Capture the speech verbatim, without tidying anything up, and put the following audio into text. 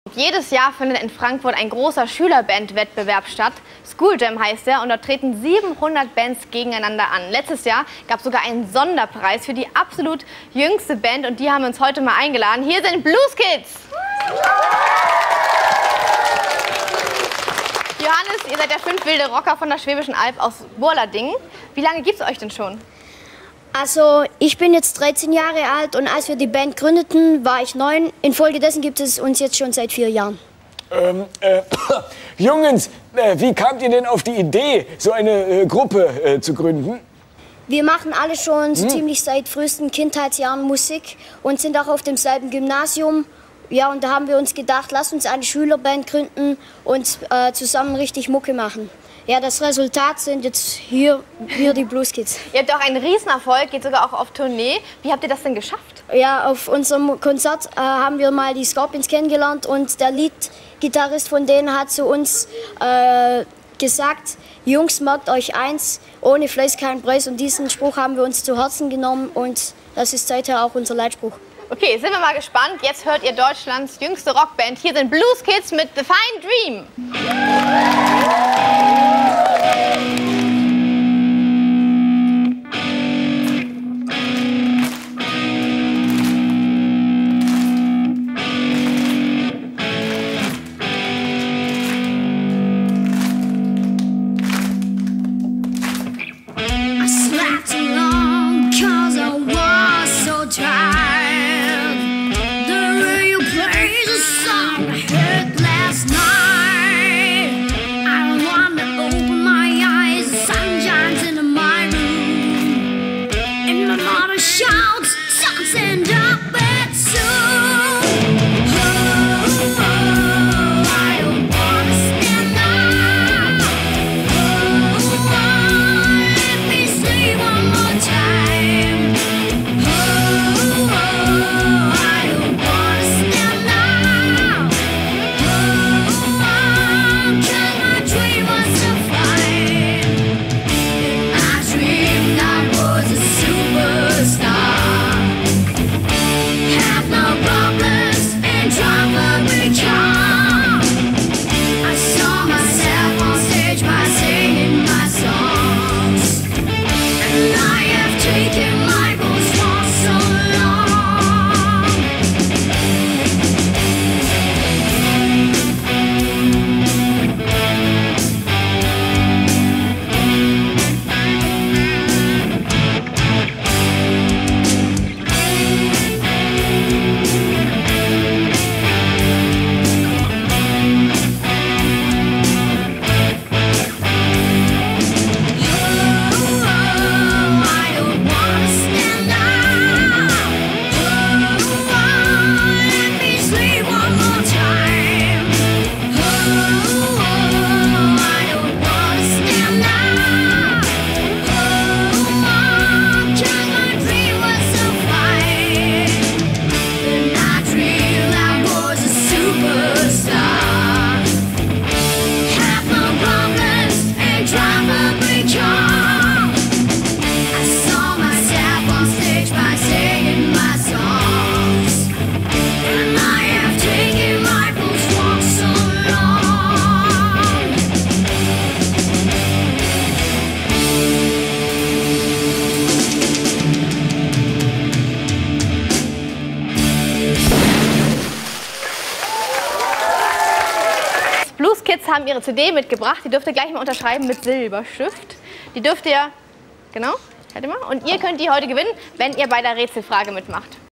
Jedes Jahr findet in Frankfurt ein großer Schülerbandwettbewerb statt. School Jam heißt er und dort treten siebenhundert Bands gegeneinander an. Letztes Jahr gab es sogar einen Sonderpreis für die absolut jüngste Band und die haben wir uns heute mal eingeladen. Hier sind Blues Kids! Johannes, ihr seid der fünf wilde Rocker von der Schwäbischen Alb aus Burladingen. Wie lange gibt es euch denn schon? Also ich bin jetzt dreizehn Jahre alt und als wir die Band gründeten, war ich neun. Infolgedessen gibt es uns jetzt schon seit vier Jahren. Ähm, äh, Jungs, äh, wie kamt ihr denn auf die Idee, so eine äh, Gruppe äh, zu gründen? Wir machen alle schon so hm. ziemlich seit frühesten Kindheitsjahren Musik und sind auch auf demselben Gymnasium. Ja, und da haben wir uns gedacht, lass uns eine Schülerband gründen und äh, zusammen richtig Mucke machen. Ja, das Resultat sind jetzt hier, hier die Blues Kids. Ihr habt auch einen Riesenerfolg, geht sogar auch auf Tournee. Wie habt ihr das denn geschafft? Ja, auf unserem Konzert äh, haben wir mal die Scorpions kennengelernt und der Leadgitarrist von denen hat zu uns äh, gesagt, Jungs, merkt euch eins, ohne Fleiß kein Preis. Und diesen Spruch haben wir uns zu Herzen genommen und das ist seither auch unser Leitspruch. Okay, sind wir mal gespannt. Jetzt hört ihr Deutschlands jüngste Rockband. Hier sind Blues Kids mit The Fine Dream. Shouts, songs and up at soon. Oh, oh, I don't wanna stand up. Oh, oh, let me say one more time. Oh, oh, I don't wanna stand up. Oh, oh, 'cause my dream was so fine. And I dreamed I was a superstar. Blues Kids haben ihre C D mitgebracht. Die dürft ihr gleich mal unterschreiben mit Silberstift. Die dürft ihr, genau, halt mal. Und ihr könnt die heute gewinnen, wenn ihr bei der Rätselfrage mitmacht.